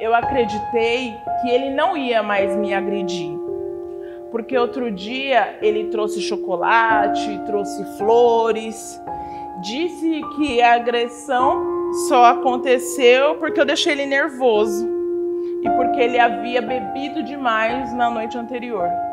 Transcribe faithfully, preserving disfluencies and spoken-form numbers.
eu acreditei que ele não ia mais me agredir. Porque outro dia ele trouxe chocolate, trouxe flores, disse que a agressão só aconteceu porque eu deixei ele nervoso e porque ele havia bebido demais na noite anterior.